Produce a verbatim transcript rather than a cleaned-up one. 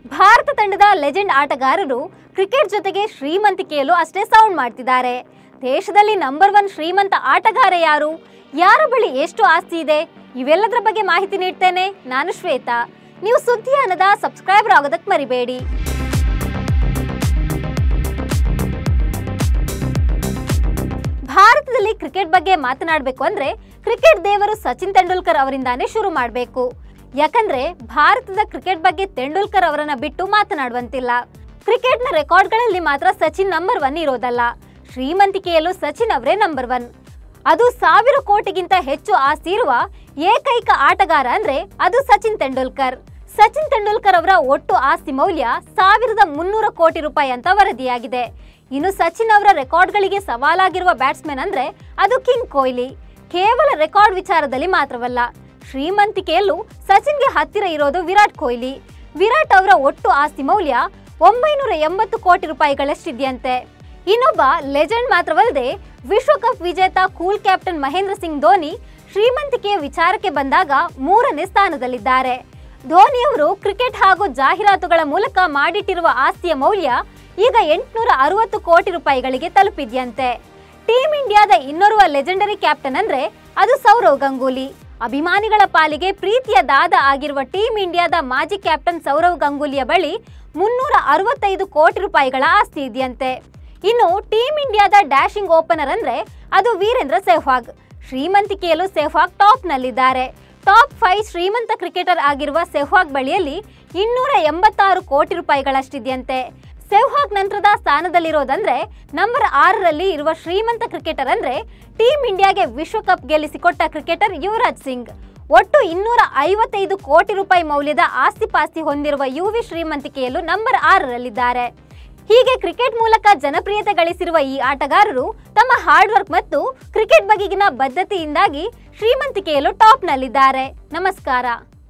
ಭಾರತ ತಂಡದ ಲೆಜೆಂಡ್ ಆಟಗಾರರು ಕ್ರಿಕೆಟ್ ಜೊತೆಗೆ ಶ್ರೀಮಂತಿಕೆಯಲ್ಲೂ ಅಷ್ಟೇ ಸೌಂಡ್ ಮಾಡ್ತಿದ್ದಾರೆ. ದೇಶದಲ್ಲಿ ನಂಬರ್ ಒನ್ ಶ್ರೀಮಂತ ಆಟಗಾರ ಯಾರು, ಯಾರ ಬಳಿ ಎಷ್ಟು ಆಸ್ತಿ ಇದೆ, ಇವೆಲ್ಲದರ ಬಗ್ಗೆ ಮಾಹಿತಿ ನೀಡ್ತೇನೆ. ನಾನು ಶ್ವೇತಾ. ನೀವು ಸುದ್ದಿಯಾನದ ಸಬ್ಸ್ಕ್ರೈಬರ್ ಆಗೋದಕ್ಕೆ ಮರಿಬೇಡಿ. ಭಾರತದಲ್ಲಿ ಕ್ರಿಕೆಟ್ ಬಗ್ಗೆ ಮಾತನಾಡಬೇಕು ಅಂದ್ರೆ ಕ್ರಿಕೆಟ್ ದೇವರು ಸಚಿನ್ ತೆಂಡೂಲ್ಕರ್ ಅವರಿಂದಾನೇ ಶುರು ಮಾಡಬೇಕು. ಯಾಕಂದ್ರೆ ಭಾರತದ ಕ್ರಿಕೆಟ್ ಬಗ್ಗೆ ತೆಂಡೂಲ್ಕರ್ ಅವರನ್ನ ಬಿಟ್ಟು ಮಾತನಾಡುವಂತಿಲ್ಲ. ಕ್ರಿಕೆಟ್ನ ರೆಕಾರ್ಡ್ಗಳಲ್ಲಿ ಮಾತ್ರ ಸಚಿನ್ ನಂಬರ್ ಒನ್ ಇರೋದಲ್ಲ, ಶ್ರೀಮಂತಿಕೆಯಲ್ಲೂ ಸಚಿನ್ ಅವರೇ ನಂಬರ್ ಒನ್. ಅದು ಸಾವಿರ ಕೋಟಿಗಿಂತ ಹೆಚ್ಚು ಆಸ್ತಿ ಇರುವ ಏಕೈಕ ಆಟಗಾರ ಅಂದ್ರೆ ಅದು ಸಚಿನ್ ತೆಂಡೂಲ್ಕರ್. ಸಚಿನ್ ತೆಂಡೂಲ್ಕರ್ ಅವರ ಒಟ್ಟು ಆಸ್ತಿ ಮೌಲ್ಯ ಸಾವಿರದ ಮುನ್ನೂರ ಕೋಟಿ ರೂಪಾಯಿ ಅಂತ ವರದಿಯಾಗಿದೆ. ಇನ್ನು ಸಚಿನ್ ಅವರ ರೆಕಾರ್ಡ್ಗಳಿಗೆ ಸವಾಲಾಗಿರುವ ಬ್ಯಾಟ್ಸ್ಮನ್ ಅಂದ್ರೆ ಅದು ಕಿಂಗ್ ಕೊಹ್ಲಿ. ಕೇವಲ ರೆಕಾರ್ಡ್ ವಿಚಾರದಲ್ಲಿ ಮಾತ್ರವಲ್ಲ, ಶ್ರೀಮಂತಿಕೆಯಲ್ಲೂ ಸಚಿನ್ಗೆ ಹತ್ತಿರ ಇರೋದು ವಿರಾಟ್ ಕೊಹ್ಲಿ. ವಿರಾಟ್ ಅವರ ಒಟ್ಟು ಆಸ್ತಿ ಮೌಲ್ಯ ಒಂಬೈನೂರ ಎಂಬತ್ತು ಕೋಟಿ ರೂಪಾಯಿಗಳಷ್ಟಿದೆಯಂತೆ. ಇನ್ನೊಬ್ಬ ಲೆಜೆಂಡ್ ಮಾತ್ರವಲ್ಲದೆ ವಿಶ್ವಕಪ್ ವಿಜೇತ ಕೂಲ್ ಕ್ಯಾಪ್ಟನ್ ಮಹೇಂದ್ರ ಸಿಂಗ್ ಧೋನಿ ಶ್ರೀಮಂತಿಕೆಯ ವಿಚಾರಕ್ಕೆ ಬಂದಾಗ ಮೂರನೇ ಸ್ಥಾನದಲ್ಲಿದ್ದಾರೆ. ಧೋನಿ ಅವರು ಕ್ರಿಕೆಟ್ ಹಾಗೂ ಜಾಹೀರಾತುಗಳ ಮೂಲಕ ಮಾಡಿಟ್ಟಿರುವ ಆಸ್ತಿಯ ಮೌಲ್ಯ ಈಗ ಎಂಟುನೂರ ಅರವತ್ತು ಕೋಟಿ ರೂಪಾಯಿಗಳಿಗೆ ತಲುಪಿದ್ಯಂತೆ. ಟೀಮ್ ಇಂಡಿಯಾದ ಇನ್ನೋರ್ವ ಲೆಜೆಂಡರಿ ಕ್ಯಾಪ್ಟನ್ ಅಂದ್ರೆ ಅದು ಸೌರವ್ ಗಂಗೂಲಿ. ಅಭಿಮಾನಿಗಳ ಪಾಲಿಗೆ ಪ್ರೀತಿಯ ದಾದ ಆಗಿರುವ ಟೀಮ್ ಇಂಡಿಯಾದ ಮಾಜಿ ಕ್ಯಾಪ್ಟನ್ ಸೌರವ್ ಗಂಗೂಲಿಯ ಬಳಿ ಮುನ್ನೂರ ಅರವತ್ತೈದು ಕೋಟಿ ರೂಪಾಯಿಗಳ ಆಸ್ತಿ ಇದೆಯಂತೆ. ಇನ್ನು ಟೀಮ್ ಇಂಡಿಯಾದ ಡ್ಯಾಶಿಂಗ್ ಓಪನರ್ ಅಂದ್ರೆ ಅದು ವೀರೇಂದ್ರ ಸೆಹ್ವಾಗ್. ಶ್ರೀಮಂತಿಕೆಯಲ್ಲೂ ಸೆಹ್ವಾಗ್ ಟಾಪ್ ನಲ್ಲಿದ್ದಾರೆ. ಟಾಪ್ ಫೈವ್ ಶ್ರೀಮಂತ ಕ್ರಿಕೆಟರ್ ಆಗಿರುವ ಸೆಹ್ವಾಗ್ ಬಳಿಯಲ್ಲಿ ಇನ್ನೂರ ಎಂಬತ್ತಾರು ಕೋಟಿ ರೂಪಾಯಿಗಳಷ್ಟಿದೆಯಂತೆ. ಸೆಹ್ವಾಗ್ ನಂತರದ ಸ್ಥಾನದಲ್ಲಿರೋದಂದ್ರೆ ನಂಬರ್ ಆರರಲ್ಲಿ ಇರುವ ಶ್ರೀಮಂತ ಕ್ರಿಕೆಟರ್ ಅಂದ್ರೆ ಟೀಮ್ ಇಂಡಿಯಾಗೆ ವಿಶ್ವಕಪ್ ಗೆಲ್ಲಿಸಿಕೊಟ್ಟ ಕ್ರಿಕೆಟರ್ ಯುವರಾಜ್ ಸಿಂಗ್. ಒಟ್ಟು ಇನ್ನೂರ ಐವತ್ತೈದು ಕೋಟಿ ರೂಪಾಯಿ ಮೌಲ್ಯದ ಆಸ್ತಿ ಪಾಸ್ತಿ ಹೊಂದಿರುವ ಯುವಿ ಶ್ರೀಮಂತಿಕೆಯಲ್ಲೂ ನಂಬರ್ ಆರರಲ್ಲಿದ್ದಾರೆ. ಹೀಗೆ ಕ್ರಿಕೆಟ್ ಮೂಲಕ ಜನಪ್ರಿಯತೆ ಗಳಿಸಿರುವ ಈ ಆಟಗಾರರು ತಮ್ಮ ಹಾರ್ಡ್ ವರ್ಕ್ ಮತ್ತು ಕ್ರಿಕೆಟ್ ಬಗೆಗಿನ ಬದ್ಧತೆಯಿಂದಾಗಿ ಶ್ರೀಮಂತಿಕೆಯಲ್ಲೂ ಟಾಪ್ ನಲ್ಲಿದ್ದಾರೆ. ನಮಸ್ಕಾರ.